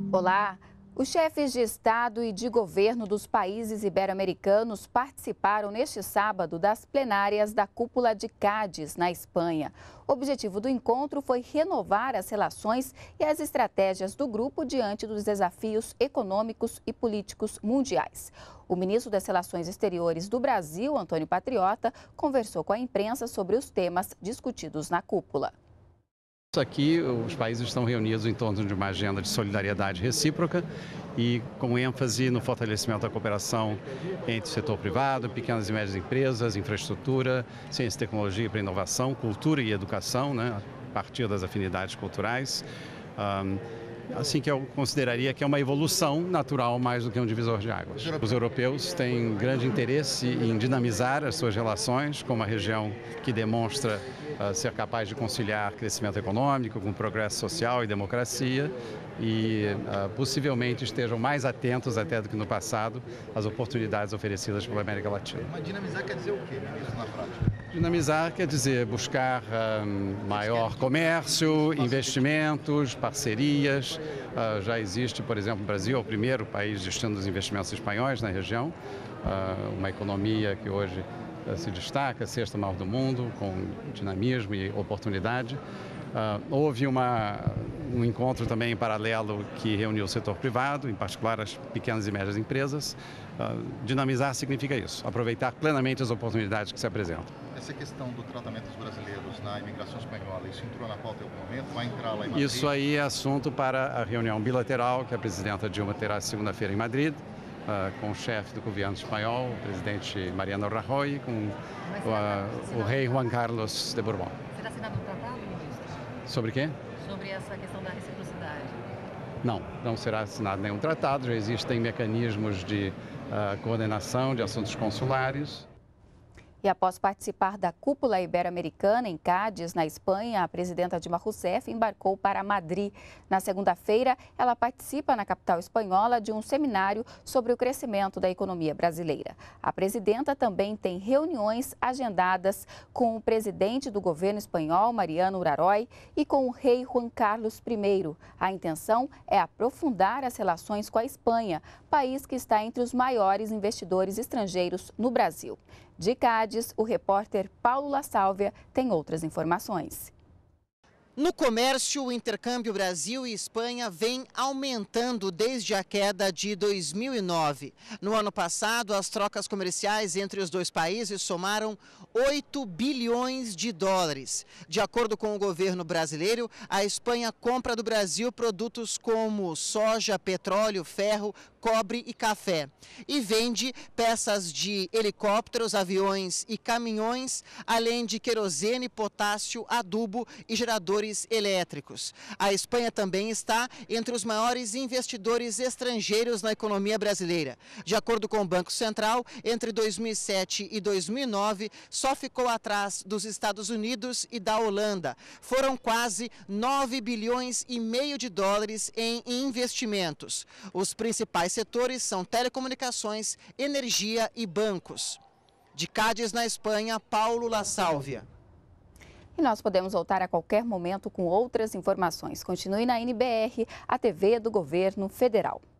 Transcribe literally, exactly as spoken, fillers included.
Olá! Os chefes de Estado e de governo dos países ibero-americanos participaram neste sábado das plenárias da Cúpula de Cádiz, na Espanha. O objetivo do encontro foi renovar as relações e as estratégias do grupo diante dos desafios econômicos e políticos mundiais. O ministro das Relações Exteriores do Brasil, Antônio Patriota, conversou com a imprensa sobre os temas discutidos na cúpula. Aqui, os países estão reunidos em torno de uma agenda de solidariedade recíproca e com ênfase no fortalecimento da cooperação entre o setor privado, pequenas e médias empresas, infraestrutura, ciência e tecnologia para inovação, cultura e educação, né, a partir das afinidades culturais. Um, Assim que eu consideraria que é uma evolução natural mais do que um divisor de águas. Os europeus têm grande interesse em dinamizar as suas relações com uma região que demonstra uh, ser capaz de conciliar crescimento econômico com progresso social e democracia e uh, possivelmente estejam mais atentos até do que no passado às oportunidades oferecidas pela América Latina. Mas dinamizar quer dizer o quê, ministro, na prática? Dinamizar quer dizer buscar um, maior comércio, investimentos, parcerias. Uh, já existe, por exemplo, o Brasil é o primeiro país destino dos investimentos espanhóis na região, uh, uma economia que hoje uh, se destaca, sexta maior do mundo, com dinamismo e oportunidade. Uh, houve uma, um encontro também em paralelo que reuniu o setor privado, em particular as pequenas e médias empresas. Uh, dinamizar significa isso, aproveitar plenamente as oportunidades que se apresentam. Essa questão do tratamento dos brasileiros na imigração espanhola, isso entrou na pauta em algum momento? Vai entrar lá em Madrid? Isso aí é assunto para a reunião bilateral que a presidenta Dilma terá segunda-feira em Madrid, uh, com o chefe do governo espanhol, o presidente Mariano Rajoy, com uh, o rei Juan Carlos de Borbón. Será assinado um tratado, ministro? Sobre quê? Sobre essa questão da reciprocidade. Não, não será assinado nenhum tratado, já existem mecanismos de uh, coordenação de assuntos consulares. E após participar da Cúpula Ibero-Americana em Cádiz, na Espanha, a presidenta Dilma Rousseff embarcou para Madrid. Na segunda-feira, ela participa na capital espanhola de um seminário sobre o crescimento da economia brasileira. A presidenta também tem reuniões agendadas com o presidente do governo espanhol, Mariano Rajoy, e com o rei Juan Carlos I. A intenção é aprofundar as relações com a Espanha, país que está entre os maiores investidores estrangeiros no Brasil. De Cádiz, o repórter Paulo La Sálvia tem outras informações. No comércio, o intercâmbio Brasil e Espanha vem aumentando desde a queda de dois mil e nove. No ano passado, as trocas comerciais entre os dois países somaram oito bilhões de dólares. De acordo com o governo brasileiro, a Espanha compra do Brasil produtos como soja, petróleo, ferro, cobre e café. E vende peças de helicópteros, aviões e caminhões, além de querosene, potássio, adubo e geradores elétricos. A Espanha também está entre os maiores investidores estrangeiros na economia brasileira. De acordo com o Banco Central, entre dois mil e sete e dois mil e nove, só ficou atrás dos Estados Unidos e da Holanda. Foram quase nove bilhões e meio de dólares em investimentos. Os principais setores são telecomunicações, energia e bancos. De Cádiz, na Espanha, Paulo La Sálvia. E nós podemos voltar a qualquer momento com outras informações. Continue na N B R, a T V do Governo Federal.